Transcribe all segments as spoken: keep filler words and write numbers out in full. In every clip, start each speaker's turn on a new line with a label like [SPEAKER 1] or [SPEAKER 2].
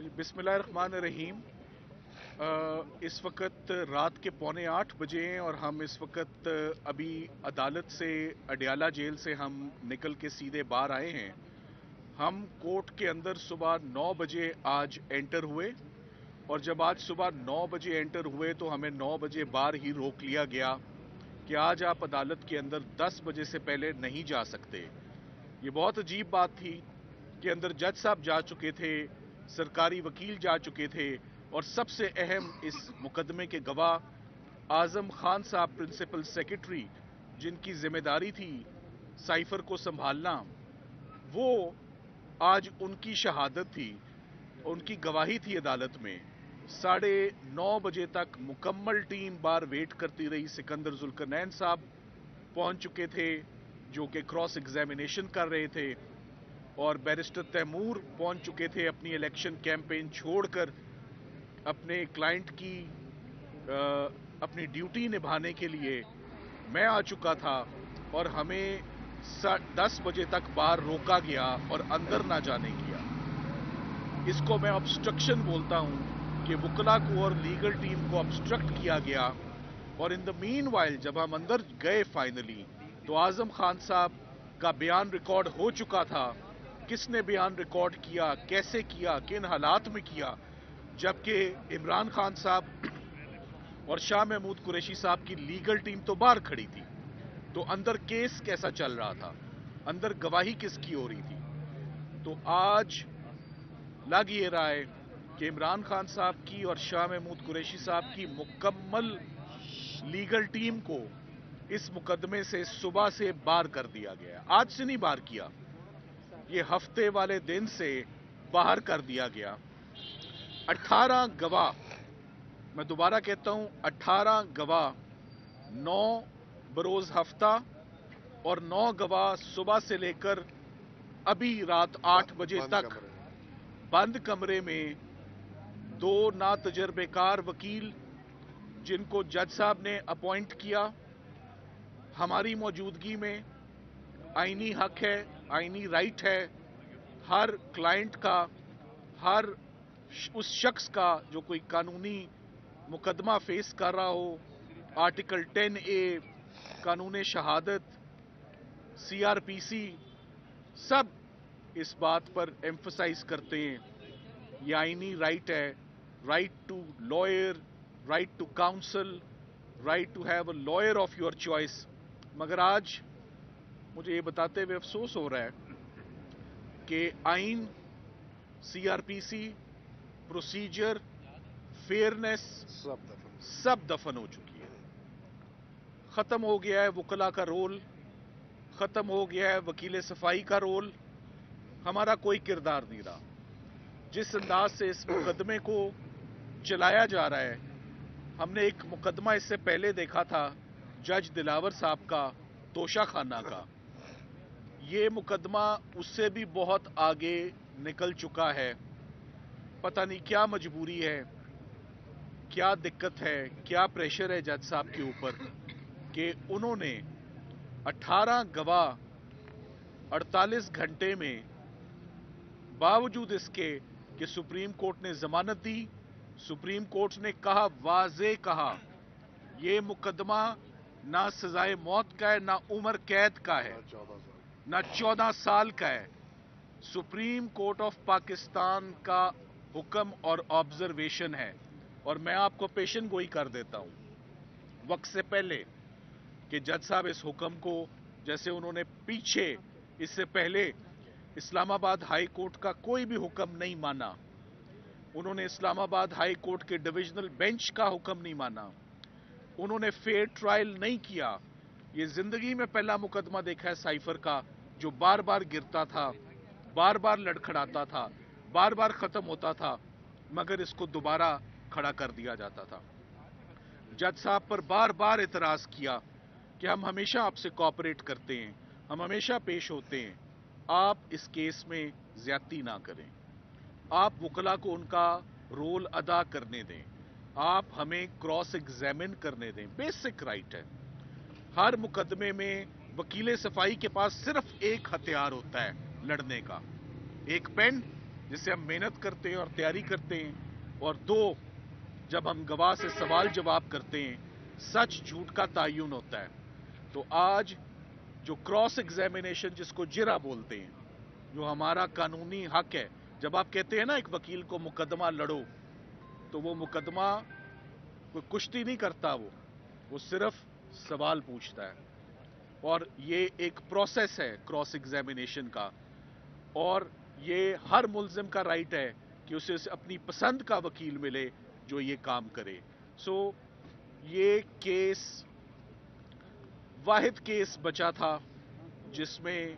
[SPEAKER 1] बिस्मिल्लाहिर्रहमानिर्रहीम। इस वक्त रात के पौने आठ बजे हैं और हम इस वक्त अभी अदालत से, अडयाला जेल से हम निकल के सीधे बाहर आए हैं। हम कोर्ट के अंदर सुबह नौ बजे आज एंटर हुए और जब आज सुबह नौ बजे एंटर हुए तो हमें नौ बजे बाहर ही रोक लिया गया कि आज आप अदालत के अंदर दस बजे से पहले नहीं जा सकते। ये बहुत अजीब बात थी कि अंदर जज साहब जा चुके थे, सरकारी वकील जा चुके थे और सबसे अहम इस मुकदमे के गवाह आजम खान साहब, प्रिंसिपल सेक्रेटरी, जिनकी जिम्मेदारी थी साइफर को संभालना, वो आज उनकी शहादत थी, उनकी गवाही थी अदालत में। साढ़े नौ बजे तक मुकम्मल टीम बार वेट करती रही। सिकंदर जुल्करनैन साहब पहुंच चुके थे जो कि क्रॉस एग्जामिनेशन कर रहे थे और बैरिस्टर तैमूर पहुंच चुके थे अपनी इलेक्शन कैंपेन छोड़कर अपने क्लाइंट की आ, अपनी ड्यूटी निभाने के लिए। मैं आ चुका था और हमें दस बजे तक बाहर रोका गया और अंदर ना जाने किया। इसको मैं ऑब्स्ट्रक्शन बोलता हूं कि वकला को और लीगल टीम को ऑब्स्ट्रक्ट किया गया। और इन द मीन वाइल जब हम अंदर गए फाइनली तो आजम खान साहब का बयान रिकॉर्ड हो चुका था। किसने बयान रिकॉर्ड किया, कैसे किया, किन हालात में किया, जबकि इमरान खान साहब और शाह महमूद कुरैशी साहब की लीगल टीम तो बाहर खड़ी थी। तो अंदर केस कैसा चल रहा था, अंदर गवाही किसकी हो रही थी। तो आज लग ये रहा है कि इमरान खान साहब की और शाह महमूद कुरैशी साहब की मुकम्मल लीगल टीम को इस मुकदमे से सुबह से बाहर कर दिया गया। आज से नहीं बाहर किया, ये हफ्ते वाले दिन से बाहर कर दिया गया। अठारह गवाह, मैं दोबारा कहता हूं, अठारह गवाह, नौ बरोज हफ्ता और नौ गवाह सुबह से लेकर अभी रात आठ बजे तक बंद कमरे में। दो ना तजर्बेकार वकील जिनको जज साहब ने अपॉइंट किया हमारी मौजूदगी में। आईनी हक है, आईनी राइट है हर क्लाइंट का, हर उस शख्स का जो कोई कानूनी मुकदमा फेस कर रहा हो। आर्टिकल टेन ए, कानून शहादत, सीआरपीसी, सब इस बात पर एम्फसाइज करते हैं ये आईनी राइट है। Right to lawyer, right to counsel, right to have a lawyer of your choice. मगर आज मुझे ये बताते हुए अफसोस हो रहा है कि आइन, सीआरपीसी, प्रोसीजर, फेयरनेस सब दफन हो चुकी है। खत्म हो गया है वकला का रोल, खत्म हो गया है वकील सफाई का रोल। हमारा कोई किरदार नहीं रहा। जिस अंदाज से इस मुकदमे को चलाया जा रहा है, हमने एक मुकदमा इससे पहले देखा था जज दिलावर साहब का, तोशा खाना का। ये मुकदमा उससे भी बहुत आगे निकल चुका है। पता नहीं क्या मजबूरी है, क्या दिक्कत है, क्या प्रेशर है जज साहब के ऊपर कि उन्होंने अठारह गवाह अड़तालीस घंटे में, बावजूद इसके कि सुप्रीम कोर्ट ने जमानत दी, सुप्रीम कोर्ट ने कहा, वाज़े कहा, यह मुकदमा ना सजाए मौत का है, ना उम्र कैद का है, ना चौदह साल का है। सुप्रीम कोर्ट ऑफ पाकिस्तान का हुक्म और ऑब्जर्वेशन है। और मैं आपको पेशन गोई कर देता हूं वक्त से पहले कि जज साहब इस हुक्म को, जैसे उन्होंने पीछे इससे पहले इस्लामाबाद हाई कोर्ट का कोई भी हुक्म नहीं माना, उन्होंने इस्लामाबाद हाई कोर्ट के डिविजनल बेंच का हुक्म नहीं माना, उन्होंने फेयर ट्रायल नहीं किया। ये जिंदगी में पहला मुकदमा देखा है साइफर का जो बार बार गिरता था, बार बार लड़खड़ाता था, बार बार खत्म होता था, मगर इसको दोबारा खड़ा कर दिया जाता था। जज साहब पर बार बार इतराज किया कि हम हमेशा आपसे कोऑपरेट करते हैं, हम हमेशा पेश होते हैं, आप इस केस में ज्यादती ना करें, आप वकला को उनका रोल अदा करने दें, आप हमें क्रॉस एग्जामिन करने दें। बेसिक राइट है। हर मुकदमे में वकील सफाई के पास सिर्फ एक हथियार होता है लड़ने का, एक पेन जिससे हम मेहनत करते हैं और तैयारी करते हैं, और दो, जब हम गवाह से सवाल जवाब करते हैं, सच झूठ का तयन होता है। तो आज जो क्रॉस एग्जामिनेशन, जिसको जिरा बोलते हैं, जो हमारा कानूनी हक है, जब आप कहते हैं ना एक वकील को मुकदमा लड़ो, तो वो मुकदमा कोई कुश्ती नहीं करता, वो वो सिर्फ सवाल पूछता है। और ये एक प्रोसेस है क्रॉस एग्जामिनेशन का, और ये हर मुल्जिम का राइट है कि उसे अपनी पसंद का वकील मिले जो ये काम करे। सो ये केस वाहिद केस बचा था जिसमें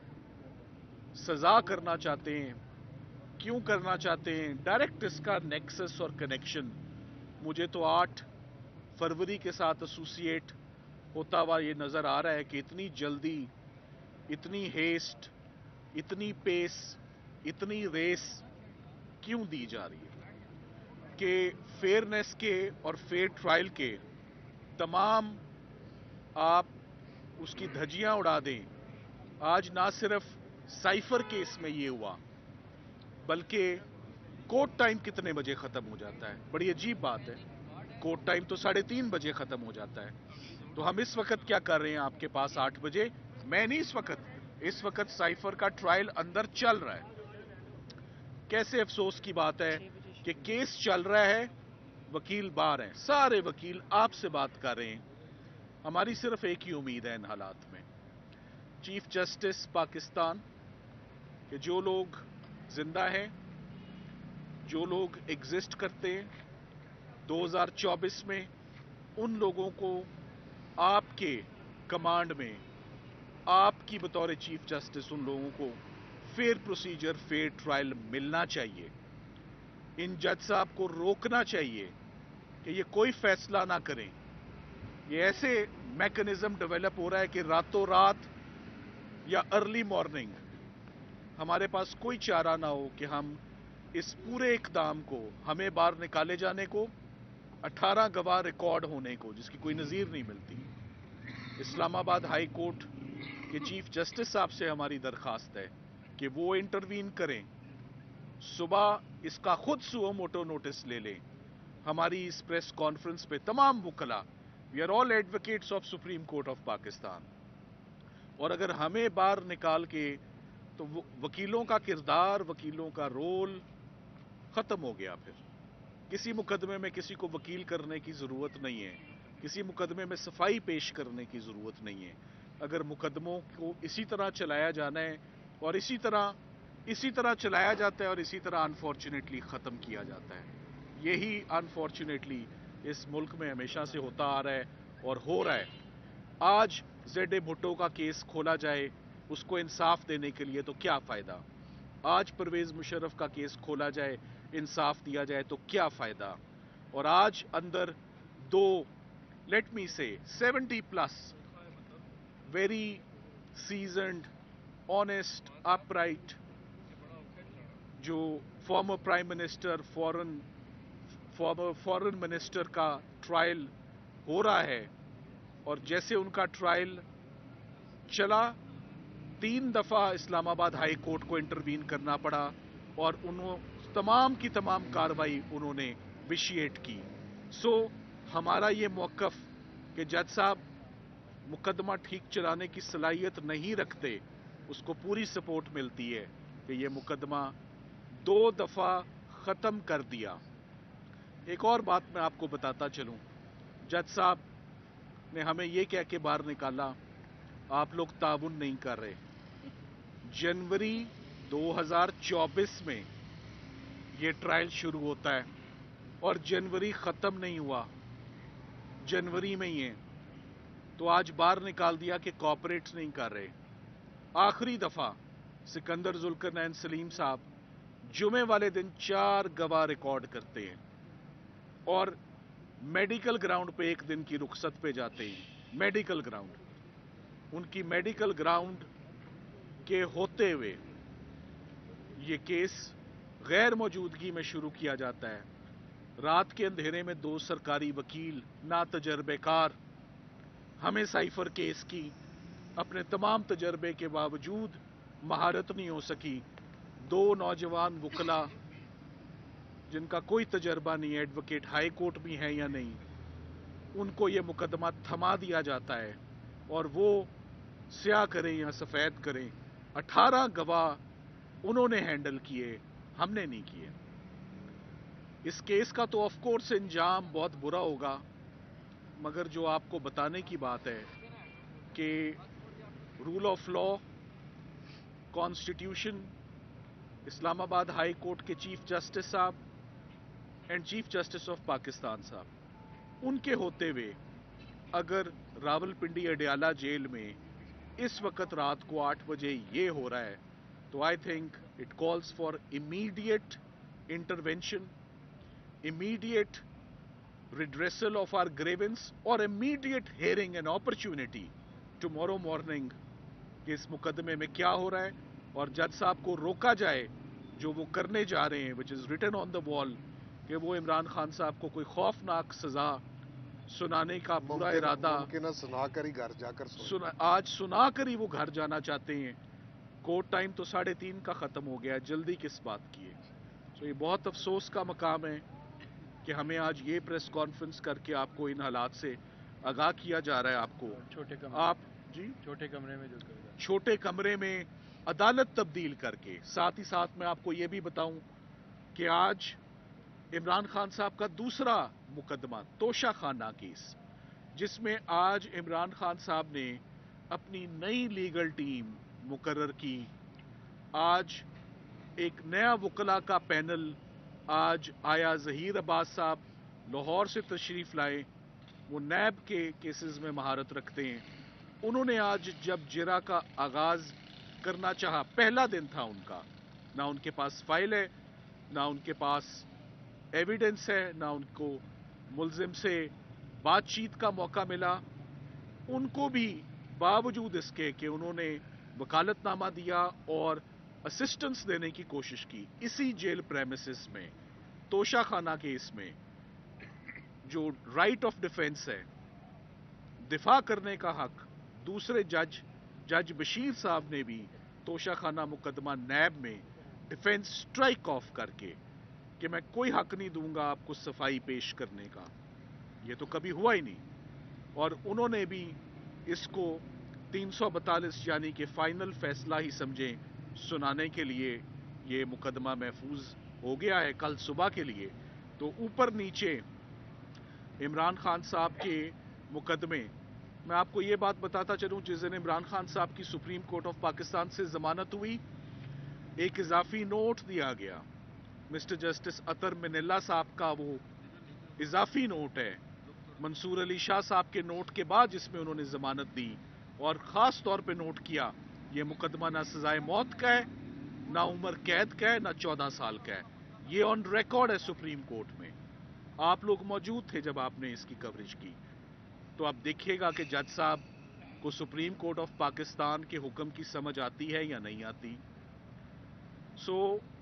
[SPEAKER 1] सजा करना चाहते हैं। क्यों करना चाहते हैं? डायरेक्ट इसका नेक्सस और कनेक्शन मुझे तो आठ फरवरी के साथ एसोसिएट होता हुआ ये नजर आ रहा है कि इतनी जल्दी, इतनी हेस्ट, इतनी पेस, इतनी रेस क्यों दी जा रही है कि फेयरनेस के और फेयर ट्रायल के तमाम आप उसकी धज्जियां उड़ा दें। आज ना सिर्फ साइफर केस में ये हुआ, बल्कि कोर्ट टाइम कितने बजे खत्म हो जाता है? बड़ी अजीब बात है, कोर्ट टाइम तो साढ़े तीन बजे खत्म हो जाता है। तो हम इस वक्त क्या कर रहे हैं आपके पास आठ बजे? मैं नहीं, इस वक्त इस वक्त साइफर का ट्रायल अंदर चल रहा है। कैसे अफसोस की बात है कि केस चल रहा है, वकील बाहर हैं, सारे वकील आपसे बात कर रहे हैं। हमारी सिर्फ एक ही उम्मीद है इन हालात में, चीफ जस्टिस पाकिस्तान के जो लोग जिंदा हैं, जो लोग एग्जिस्ट करते हैं दो हज़ार चौबीस में, उन लोगों को आपके कमांड में, आपकी बतौर चीफ जस्टिस, उन लोगों को फेयर प्रोसीजर, फेयर ट्रायल मिलना चाहिए। इन जज साहब को रोकना चाहिए कि ये कोई फैसला ना करें। ये ऐसे मैकेनिज्म डेवलप हो रहा है कि रातों रात या अर्ली मॉर्निंग हमारे पास कोई चारा ना हो कि हम इस पूरे इकदाम को, हमें बाहर निकाले जाने को, अठारह गवाह रिकॉर्ड होने को, जिसकी कोई नजीर नहीं मिलती। इस्लामाबाद हाई कोर्ट के चीफ जस्टिस साहब से हमारी दरखास्त है कि वो इंटरवीन करें, सुबह इसका खुद सुओ मोटो नोटिस ले लें। हमारी इस प्रेस कॉन्फ्रेंस पे तमाम वकला, we are all advocates of supreme court of Pakistan, और अगर हमें बाहर निकाल के, तो वकीलों का किरदार, वकीलों का रोल खत्म हो गया। फिर किसी मुकदमे में किसी को वकील करने की जरूरत नहीं है, किसी मुकदमे में सफाई पेश करने की जरूरत नहीं है। अगर मुकदमों को इसी तरह चलाया जाना है, और इसी तरह इसी तरह चलाया जाता है, और इसी तरह अनफॉर्चुनेटली खत्म किया जाता है। यही अनफॉर्चुनेटली इस मुल्क में हमेशा से होता आ रहा है और हो रहा है। आज जेड ए भुट्टो का केस खोला जाए उसको इंसाफ देने के लिए, तो क्या फायदा? आज परवेज मुशर्रफ का केस खोला जाए, इंसाफ दिया जाए, तो क्या फायदा? और आज अंदर दो, let me say seventy plus very seasoned, honest, upright, जो former prime minister, foreign former foreign minister का ट्रायल हो रहा है, और जैसे उनका ट्रायल चला, तीन दफा इस्लामाबाद हाई कोर्ट को इंटरवीन करना पड़ा, और उन्होंने तमाम की तमाम कार्रवाई उन्होंने विशिएट की। सो हमारा ये मौकफ कि जज साहब मुकदमा ठीक चलाने की सलाहियत नहीं रखते, उसको पूरी सपोर्ट मिलती है कि ये मुकदमा दो दफा खत्म कर दिया। एक और बात मैं आपको बताता चलूं, जज साहब ने हमें ये कह के बाहर निकाला, आप लोग ताउन नहीं कर रहे। जनवरी दो हज़ार चौबीस में ये ट्रायल शुरू होता है, और जनवरी खत्म नहीं हुआ, जनवरी में ही है, तो आज बाहर निकाल दिया कि कॉपरेट नहीं कर रहे। आखिरी दफा सिकंदर जुल्करनैन सलीम साहब जुमे वाले दिन चार गवाह रिकॉर्ड करते हैं, और मेडिकल ग्राउंड पे एक दिन की रुखसत पे जाते हैं। मेडिकल ग्राउंड, उनकी मेडिकल ग्राउंड के होते हुए ये केस गैर मौजूदगी में शुरू किया जाता है। रात के अंधेरे में दो सरकारी वकील, ना तजर्बेकार, हमें साइफर केस की अपने तमाम तजर्बे के बावजूद महारत नहीं हो सकी, दो नौजवान वकला जिनका कोई तजर्बा नहीं है, एडवोकेट हाई कोर्ट में है या नहीं, उनको ये मुकदमा थमा दिया जाता है और वो स्याह करें या सफ़ेद करें। अठारह गवाह उन्होंने हैंडल किए, हमने नहीं किए। इस केस का तो ऑफ कोर्स इंजाम बहुत बुरा होगा, मगर जो आपको बताने की बात है कि rule of law, constitution, Islamabad high court के चीफ जस्टिस साहब and chief justice of Pakistan साहब, उनके होते हुए अगर रावलपिंडी अडयाला जेल में इस वक्त रात को आठ बजे ये हो रहा है, तो I think it calls for immediate intervention, immediate redressal of our grievance or immediate hearing and opportunity tomorrow morning कि इस मुकदमे में क्या हो रहा है और जज साहब को रोका जाए जो वो करने जा रहे हैं, which is written on the wall, कि वो इमरान खान साहब को कोई खौफनाक सजा सुनाने का पूरा इरादा
[SPEAKER 2] मुमकिन सुना कर ही घर जाकर
[SPEAKER 1] सुना, आज सुना कर ही वो घर जाना चाहते हैं। कोर्ट टाइम तो साढ़े तीन का ख़त्म हो गया, जल्दी किस बात की है। तो ये बहुत अफसोस का मकाम है कि हमें आज ये प्रेस कॉन्फ्रेंस करके आपको इन हालात से आगाह किया जा रहा है। आपको
[SPEAKER 3] छोटे कमरे
[SPEAKER 1] आप जी
[SPEAKER 3] छोटे कमरे में जो कर रहा है,
[SPEAKER 1] छोटे कमरे में अदालत तब्दील करके। साथ ही साथ मैं आपको ये भी बताऊं कि आज इमरान खान साहब का दूसरा मुकदमा तोशा खाना केस, जिसमें आज इमरान खान साहब ने अपनी नई लीगल टीम मुकर्रर की। आज एक नया वकला का पैनल आज आया। ज़हीर अब्बास साहब लाहौर से तशरीफ लाए, वो नैब के केसेस में महारत रखते हैं। उन्होंने आज जब जिरा का आगाज करना चाहा, पहला दिन था उनका, ना उनके पास फाइल है, ना उनके पास एविडेंस है, ना उनको मुल्जिम से बातचीत का मौका मिला। उनको भी बावजूद इसके कि उन्होंने वकालतनामा दिया और असिस्टेंस देने की कोशिश की, इसी जेल प्रेमिसेस में तोशा खाना केस में जो राइट ऑफ डिफेंस है, दिफा करने का हक, दूसरे जज जज बशीर साहब ने भी तोशा खाना मुकदमा नैब में डिफेंस स्ट्राइक ऑफ करके कि मैं कोई हक नहीं दूंगा आपको सफाई पेश करने का, ये तो कभी हुआ ही नहीं। और उन्होंने भी इसको तीन सौ बतालीस यानी कि फाइनल फैसला ही समझें, सुनाने के लिए ये मुकदमा महफूज हो गया है कल सुबह के लिए। तो ऊपर नीचे इमरान खान साहब के मुकदमे, मैं आपको ये बात बताता चलूं, जिस दिन इमरान खान साहब की सुप्रीम कोर्ट ऑफ पाकिस्तान से जमानत हुई, एक इजाफी नोट दिया गया। मिस्टर जस्टिस अतर मिनिल्ला साहब का वो इजाफी नोट है मंसूर अली शाह साहब के नोट के बाद, जिसमें उन्होंने जमानत दी और खास तौर पे नोट किया ये मुकदमा ना सजाए मौत का है, ना उम्र कैद का है, ना चौदह साल का है। ये ऑन रिकॉर्ड है सुप्रीम कोर्ट में। आप लोग मौजूद थे जब आपने इसकी कवरेज की, तो आप देखिएगा कि जज साहब को सुप्रीम कोर्ट ऑफ पाकिस्तान के हुक्म की समझ आती है या नहीं आती। सो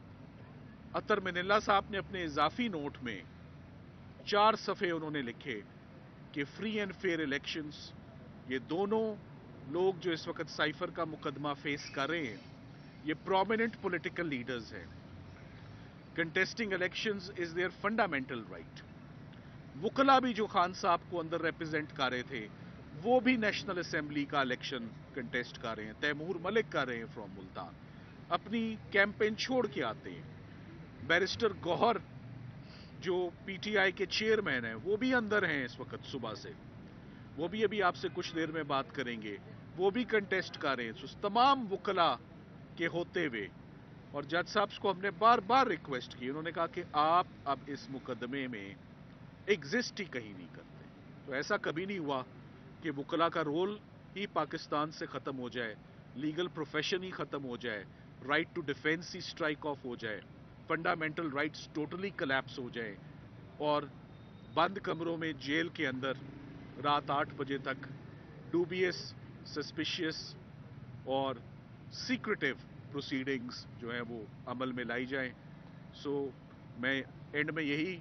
[SPEAKER 1] अतर मिनिल्ला साहब ने अपने इजाफी नोट में चार सफ़े उन्होंने लिखे कि फ्री एंड फेयर इलेक्शंस, ये दोनों लोग जो इस वक्त साइफर का मुकदमा फेस कर रहे हैं, ये प्रोमिनेंट पॉलिटिकल लीडर्स हैं। Contesting elections is their fundamental right. वकला भी जो खान साहब को अंदर रिप्रेजेंट कर रहे थे, वो भी नेशनल असेंबली का इलेक्शन कंटेस्ट कर रहे हैं। तैमूर मलिक कर रहे हैं फ्रॉम मुल्तान, अपनी कैंपेन छोड़ के आते हैं। बैरिस्टर गौहर जो पीटीआई के चेयरमैन हैं, वो भी अंदर हैं इस वक्त सुबह से, वो भी अभी आपसे कुछ देर में बात करेंगे, वो भी कंटेस्ट कर रहे हैं। तो तमाम वकला के होते हुए, और जज साहब को हमने बार बार रिक्वेस्ट की, उन्होंने कहा कि आप अब इस मुकदमे में एग्जिस्ट ही कहीं नहीं करते। तो ऐसा कभी नहीं हुआ कि वकला का रोल ही पाकिस्तान से ख़त्म हो जाए, लीगल प्रोफेशन ही ख़त्म हो जाए, राइट टू डिफेंस ही स्ट्राइक ऑफ हो जाए, फंडामेंटल राइट्स टोटली कलैप्स हो जाए और बंद कमरों में जेल के अंदर रात आठ बजे तक डूबियस, सस्पिशियस और सीक्रेटिव प्रोसीडिंग्स जो है वो अमल में लाई जाएं। सो मैं एंड में यही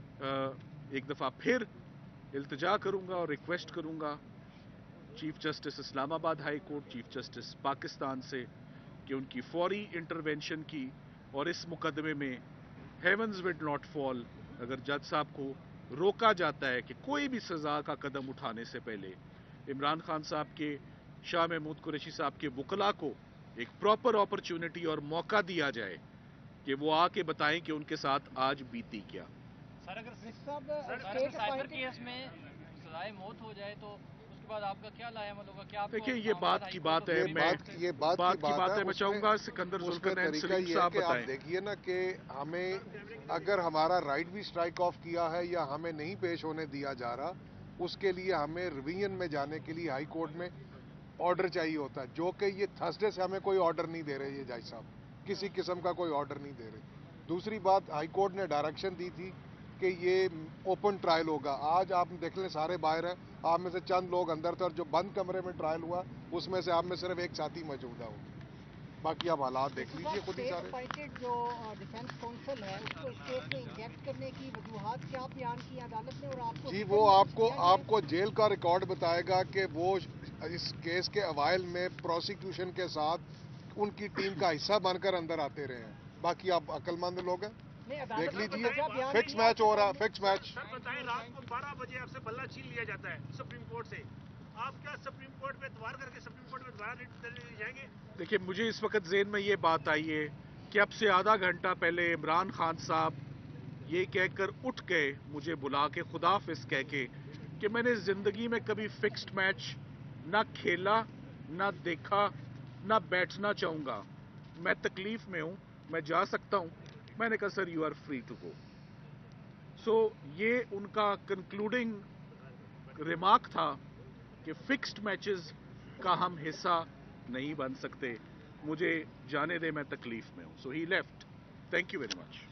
[SPEAKER 1] एक दफ़ा फिर इल्तिजा करूंगा और रिक्वेस्ट करूंगा chief justice Islamabad high court, chief justice Pakistan से कि उनकी फौरी इंटरवेंशन की اور اس مقدمے میں ہیونز ول ناٹ فال اگر جج صاحب کو روکا جاتا ہے کہ کوئی بھی سزا کا قدم اٹھانے سے پہلے عمران خان صاحب کے، شاہ محمود قریشی صاحب کے وکلاء کو ایک پراپر اپرچونٹی اور موقع دیا جائے کہ وہ آ کے بتائیں کہ ان کے ساتھ آج بیتی کیا۔
[SPEAKER 3] سر اگر سائبر کیس میں سزائے موت ہو جائے تو اس کے بعد آپ کا کیا لائے عمل ہوگا؟ کیا آپ کو
[SPEAKER 1] دیکھیں یہ بات کی بات ہے،
[SPEAKER 2] یہ
[SPEAKER 1] میں
[SPEAKER 2] بات یہ بات
[SPEAKER 1] بات
[SPEAKER 2] کی
[SPEAKER 1] کی
[SPEAKER 2] بات
[SPEAKER 1] بات
[SPEAKER 2] ہے
[SPEAKER 1] ہے میں
[SPEAKER 2] اس
[SPEAKER 1] چاہوں
[SPEAKER 2] میں
[SPEAKER 1] گا سکندر
[SPEAKER 2] اس میں
[SPEAKER 1] ذوالقرنین
[SPEAKER 2] طریقہ
[SPEAKER 1] سلیم
[SPEAKER 2] یہ ہے
[SPEAKER 1] صاحب
[SPEAKER 2] کہ آپ
[SPEAKER 1] بتائیں۔
[SPEAKER 2] دیکھیے نا کہ ہمیں اگر ہمارا رائٹ بھی اسٹرائک آف کیا ہے یا ہمیں نہیں پیش ہونے دیا جا رہا، اس کے لیے ہمیں ریویژن میں جانے کے لیے ہائی کورٹ میں آرڈر چاہیے ہوتا ہے، جو کہ یہ تھرسڈے سے ہمیں کوئی آرڈر نہیں دے رہے یہ جج صاحب، کسی قسم کا کوئی آرڈر نہیں دے رہے۔ دوسری بات، ہائی کورٹ نے ڈائریکشن دی تھی کہ یہ اوپن ٹرائل ہوگا۔ آج آپ دیکھ لیں سارے باہر ہیں، آپ میں سے چند لوگ اندر تھے، اور جو بند کمرے میں ٹرائل ہوا اس میں سے آپ میں صرف ایک ساتھی موجودہ ہو، باقی آپ حالات دیکھ لیجیے خود ہی سارے۔
[SPEAKER 4] اپائنٹڈ جو ڈیفینس کونسل ہے اس کو اس کیس میں انجیکٹ کرنے کی وجوہات کیا بیان کی عدالت نے، اور آپ کو
[SPEAKER 2] جی وہ آپ کو آپ کو جیل کا ریکارڈ بتائے گا کہ وہ اس کیس کے اوائل میں پروسیکیوشن کے ساتھ ان کی ٹیم کا حصہ بن کر اندر آتے رہے ہیں۔ باقی آپ عقل مند لوگ ہیں، دیکھ لیجیے، فکس میچ ہو رہا ہے، فکس میچ۔
[SPEAKER 3] سر بتائیں، رات کو بارہ بجے آپ سے بلہ چھین لیا جاتا ہے سپریم کورٹ سے، آپ کیا سپریم کورٹ میں اتوار کر کے سپریم کورٹ میں دوبارہ ریٹ جائیں گے؟
[SPEAKER 1] دیکھیں مجھے اس وقت ذہن میں یہ بات آئی ہے کہ اب سے آدھا گھنٹہ پہلے عمران خان صاحب یہ کہہ کر اٹھ گئے مجھے بلا کے خدا حافظ کہہ کے کہ میں نے زندگی میں کبھی فکسڈ میچ نہ کھیلا، نہ دیکھا، نہ بیٹھنا چاہوں گا، میں تکلیف میں ہوں، میں جا سکتا ہوں۔ میں نے کہا sir you are free to go. So یہ ان کا کنکلوڈنگ ریمارک تھا کہ فکسڈ میچز کا ہم حصہ نہیں بن سکتے، مجھے جانے دے، میں تکلیف میں ہوں۔ So he left. Thank you very much.